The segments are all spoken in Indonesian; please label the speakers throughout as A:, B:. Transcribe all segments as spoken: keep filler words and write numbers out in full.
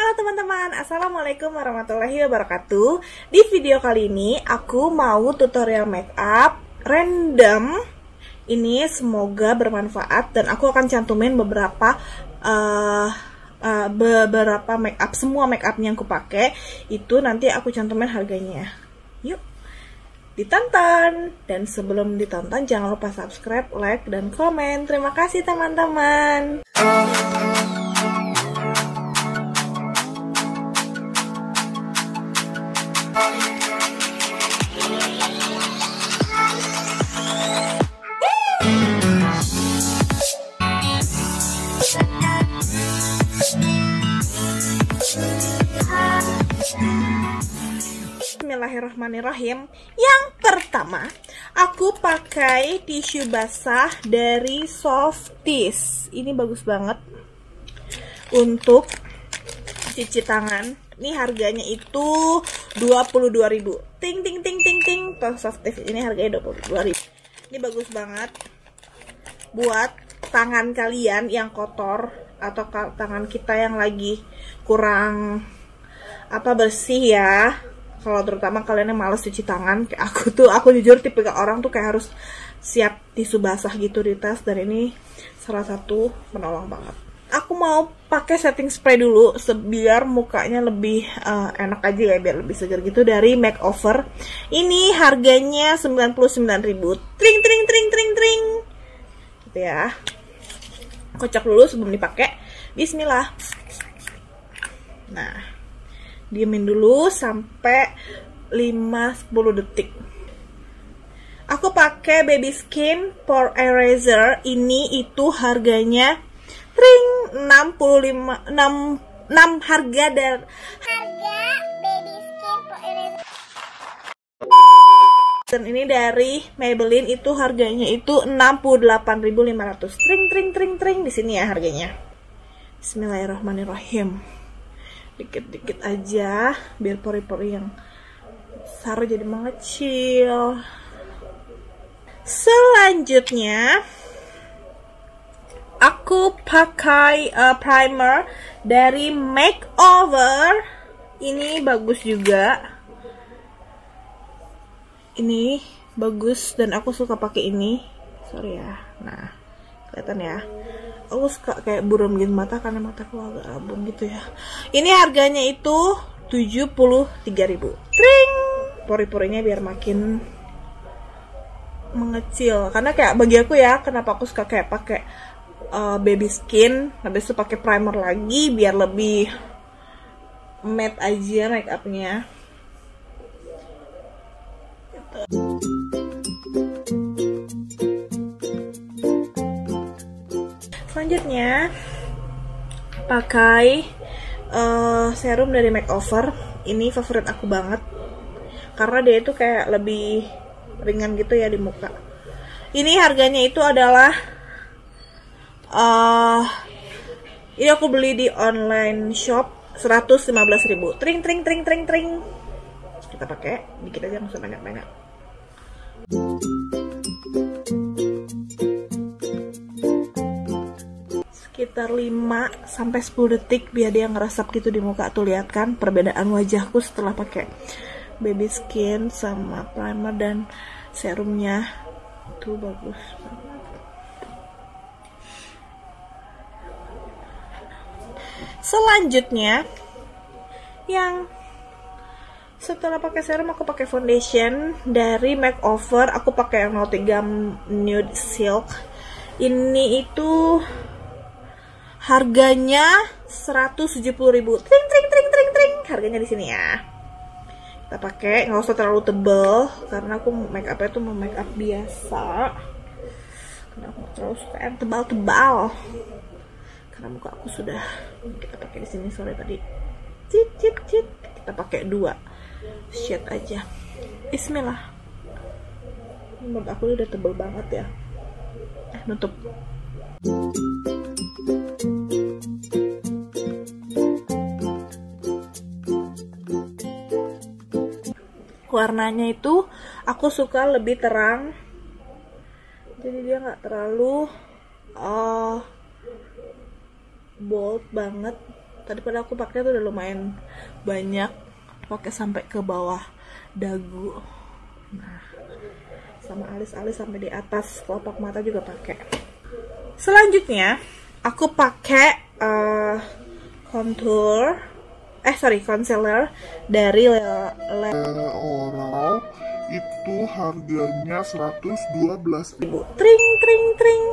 A: Halo teman-teman, assalamualaikum warahmatullahi wabarakatuh. Di video kali ini aku mau tutorial makeup random. Ini semoga bermanfaat dan aku akan cantumin beberapa uh, uh, beberapa makeup, semua makeup yang aku pakai itu nanti aku cantumin harganya. Yuk ditonton, dan sebelum ditonton jangan lupa subscribe, like, dan komen. Terima kasih teman-teman. Bismillahirrahmanirrahim. Yang pertama, aku pakai tisu basah dari Softies. Ini bagus banget untuk cuci tangan. Ini harganya itu dua puluh dua ribu. Ting ting ting ting ting. Softies ini harganya dua puluh dua ribu. Ini bagus banget buat tangan kalian yang kotor atau tangan kita yang lagi kurang apa bersih ya. Kalau terutama kalian yang males cuci tangan kayak aku tuh, aku jujur tipe orang tuh kayak harus siap tisu basah gitu di tas, dan ini salah satu penolong banget. Aku mau pakai setting spray dulu biar mukanya lebih uh, enak aja ya, biar lebih segar gitu, dari Makeover. Ini harganya sembilan puluh sembilan ribu. Tring tring tring tring tring. Gitu ya. Kocok dulu sebelum dipakai. Bismillah. Nah, diemin dulu sampai lima sampai sepuluh detik. Aku pakai Baby Skin Pore Eraser. Ini itu harganya tring enam puluh lima enam enam harga dan harga Baby Skin Pore Eraser. Dan ini dari Maybelline itu harganya itu enam puluh delapan ribu lima ratus. Tring tring tring tring di sini ya harganya. Bismillahirrahmanirrahim. Dikit-dikit aja biar pori-pori yang besar jadi mengecil. Selanjutnya aku pakai uh, primer dari Makeover. Ini bagus juga. Ini bagus dan aku suka pakai ini. Sorry ya. Nah, kelihatan ya. Aku suka kayak buram gitu mata karena mataku agak rabun gitu ya. Ini harganya itu tujuh puluh tiga ribu. Tring! Pori-porinya biar makin mengecil. Karena kayak bagi aku ya, kenapa aku suka kayak pakai uh, Baby Skin, habis itu pakai primer lagi biar lebih matte aja make upnya. Gitu. Selanjutnya pakai uh, serum dari Makeover. Ini favorit aku banget karena dia itu kayak lebih ringan gitu ya di muka. Ini harganya itu adalah uh, ini aku beli di online shop seratus lima belas ribu. Tring tring tring tring tring. Kita pakai dikit aja, nggak usah banyak-banyak. Sekitar lima sampai sepuluh detik biar dia ngeresap gitu di muka. Tuh lihat kan perbedaan wajahku setelah pakai Baby Skin sama primer dan serumnya. Tuh bagus banget. Selanjutnya yang setelah pakai serum aku pakai foundation dari Makeover. Aku pakai yang nol tiga Nude Silk. Ini itu harganya seratus tujuh puluh ribu. Tring tring tring tring tring. Harganya di sini ya. Kita pakai, nggak usah terlalu tebel karena aku make upnya tuh mau make up biasa. Karena aku terlalu suka yang tebal-tebal. Karena muka aku sudah. Kita pakai di sini sore tadi. Cit cit cit. Kita pakai dua shade aja. Bismillah. Menurut aku udah tebel banget ya. Eh, nutup. Warnanya itu aku suka lebih terang, jadi dia nggak terlalu uh, bold banget. Tadi pada aku pakai tuh udah lumayan banyak, pakai sampai ke bawah dagu. Nah, sama alis-alis sampai di atas kelopak mata juga pakai. Selanjutnya aku pakai uh, contour, eh sorry concealer dari L'Oreal.
B: Itu harganya seratus dua belas ribu.
A: Tring tring tring.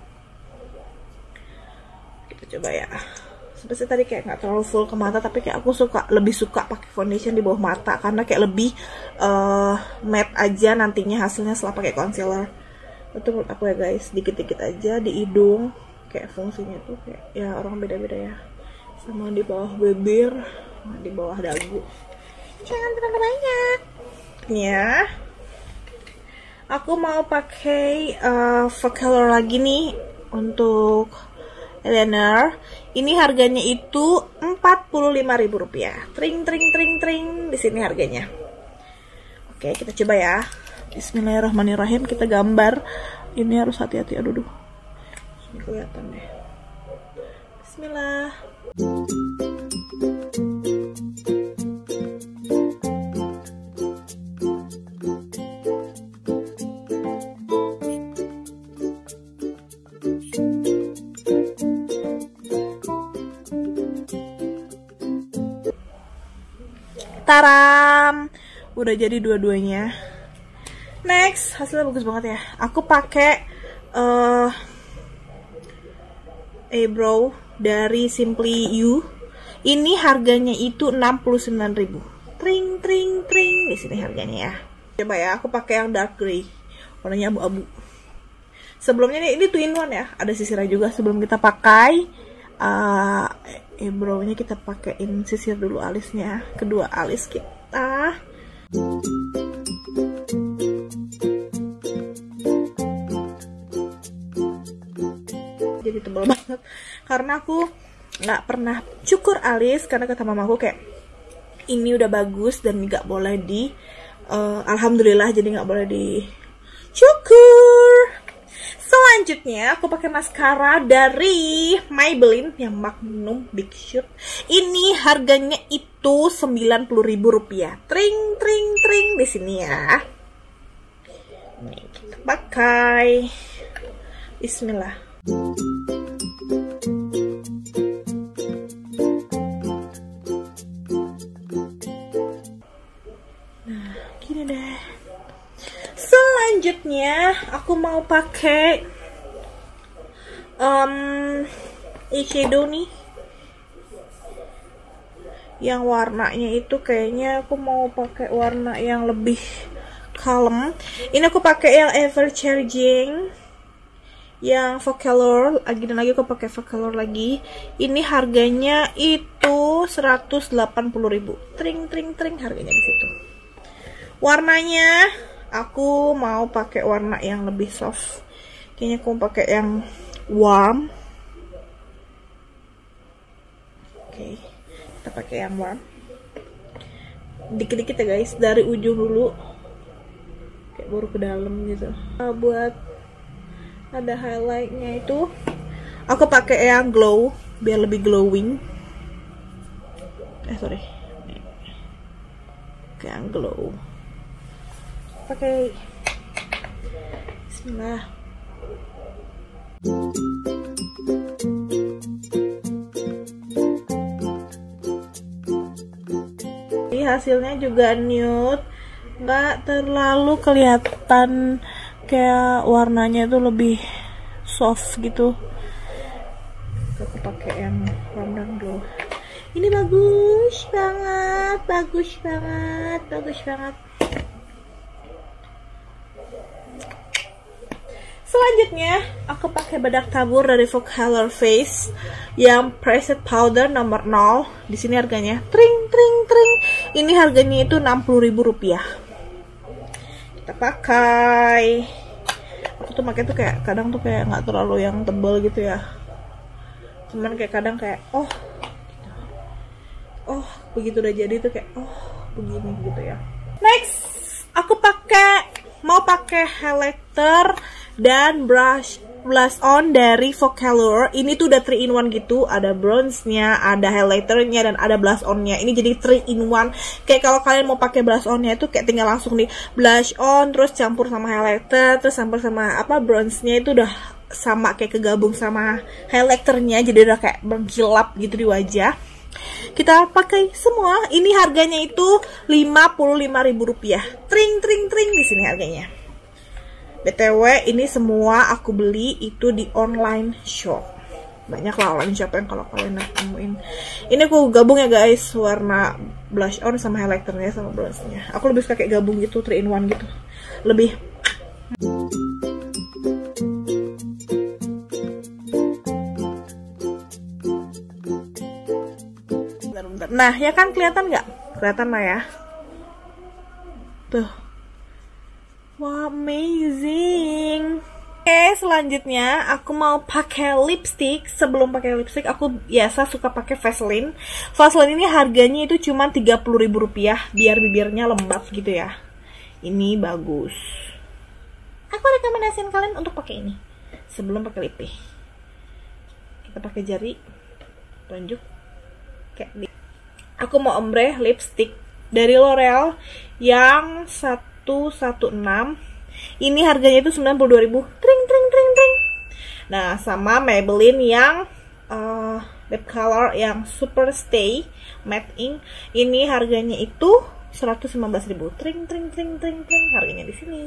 A: Kita coba ya. Seperti tadi kayak nggak terlalu full ke mata, tapi kayak aku suka lebih suka pakai foundation di bawah mata karena kayak lebih uh, matte aja nantinya hasilnya setelah pakai concealer. Itu menurut aku ya guys, dikit-dikit aja di hidung, kayak fungsinya tuh kayak ya orang beda-beda ya. Sama di bawah bibir, di bawah dagu. Jangan terlalu banyak. Ya, aku mau pakai uh, Focalor lagi nih untuk eyeliner. Ini harganya itu empat puluh lima ribu rupiah. Tring tring tring tring di sini harganya. Oke, kita coba ya. Bismillahirrahmanirrahim, kita gambar. Ini harus hati-hati, aduh, aduh. Ini kelihatan deh. Bismillah. Taram, udah jadi dua-duanya. Next, hasilnya bagus banget ya. Aku pakai uh, eyebrow dari Simply You. Ini harganya itu enam puluh sembilan ribu. Tring tring tring di sini harganya ya. Coba ya, aku pakai yang dark gray, warnanya abu-abu. Sebelumnya nih, ini two in one ya, ada sisirnya juga. Sebelum kita pakai uh, eyebrownya, kita pakaiin sisir dulu alisnya, kedua alis kita. Jadi tebal banget karena aku nggak pernah cukur alis, karena kata mamaku kayak ini udah bagus dan nggak boleh di uh, alhamdulillah jadi nggak boleh dicukur. Selanjutnya aku pakai maskara dari Maybelline yang Magnum Big Shot. Ini harganya itu sembilan puluh ribu rupiah. Tring tring tring di sini ya. Nih kita pakai. Bismillah. Nah, gini deh. Selanjutnya aku mau pakai um, eyeshadow nih, yang warnanya itu kayaknya aku mau pakai warna yang lebih kalem. Ini aku pakai yang Ever Changing, yang Focalor lagi, dan lagi aku pakai Focalor lagi. Ini harganya itu seratus delapan puluh ribu. Tring tring tring harganya di situ. Warnanya aku mau pakai warna yang lebih soft. Kayaknya aku mau pakai yang warm. Oke, kita pakai yang warm. Dikit-dikit ya guys, dari ujung dulu, kayak baru ke dalam gitu. Nah, buat ada highlightnya itu, aku pakai yang glow biar lebih glowing. Eh sorry, kayak yang glow. Pakai Bismillah. Jadi hasilnya juga nude, nggak terlalu kelihatan, kayak warnanya itu lebih soft gitu. Aku pakai yang warm glow. Ini bagus banget, bagus banget, bagus banget. Selanjutnya aku pakai bedak tabur dari Focalor Face yang Pressed Powder nomor nol. Di sini harganya tring tring tring. Ini harganya itu enam puluh ribu rupiah. Kita pakai. Aku tuh pakai tuh kayak kadang tuh kayak nggak terlalu yang tebal gitu ya. Cuman kayak kadang kayak oh oh begitu udah jadi tuh kayak oh begini gitu ya. Next, aku pakai mau pakai highlighter dan brush blush on dari Vocaloid. Ini tuh udah three in one gitu, ada bronze-nya, ada highlighter-nya, dan ada blush on-nya. Ini jadi three in one. Kayak kalau kalian mau pakai blush on-nya itu kayak tinggal langsung di blush on, terus campur sama highlighter, terus campur sama apa bronze-nya, itu udah sama kayak kegabung sama highlighter-nya, jadi udah kayak berkilap gitu di wajah. Kita pakai semua. Ini harganya itu lima puluh lima ribu rupiah. Tring tring tring di sini harganya. B T W ini semua aku beli itu di online shop. Banyak lah online shop yang kalau kalian nemuin. Ini aku gabung ya guys, warna blush on sama highlighternya sama bronze-nya. Aku lebih suka kayak gabung gitu, three in one gitu. Lebih Nah, ya kan kelihatan nggak? Kelihatan lah ya. Tuh. Wow, amazing. Oke, selanjutnya aku mau pakai lipstick. Sebelum pakai lipstick, aku biasa suka pakai Vaseline. Vaseline ini harganya itu cuma tiga puluh ribu rupiah, biar bibirnya lembab gitu ya. Ini bagus. Aku rekomendasiin kalian untuk pakai ini sebelum pakai lip. Kita pakai jari, tunjuk kayak di. Aku mau ombre lipstick dari L'Oreal yang seratus enam belas. Ini harganya itu sembilan puluh dua ribu. Tring tring tring tring. Nah, sama Maybelline yang uh, lip color yang Super Stay Matte Ink. Ini harganya itu seratus lima belas ribu. Tring tring tring tring tring. Harganya di sini.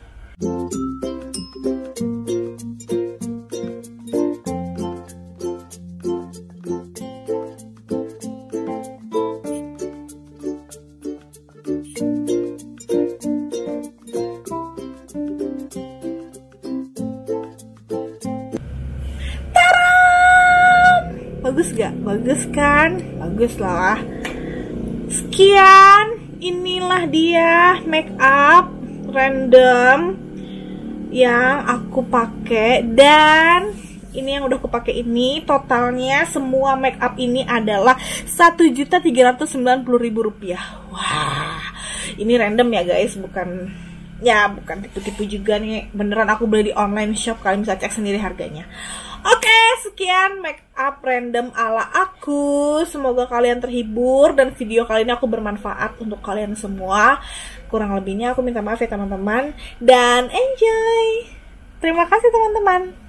A: Bagus gak? Bagus kan? Bagus lah. Sekian, inilah dia make up random yang aku pakai, dan ini yang udah aku pakai ini totalnya semua make up ini adalah satu juta tiga ratus sembilan puluh ribu rupiah. Wah, ini random ya guys, bukan ya bukan tipu-tipu juga nih, beneran aku beli di online shop, kalian bisa cek sendiri harganya. Oke, sekian make up random ala aku. Semoga kalian terhibur dan video kali ini aku bermanfaat untuk kalian semua. Kurang lebihnya aku minta maaf ya teman-teman, dan enjoy. Terima kasih teman-teman.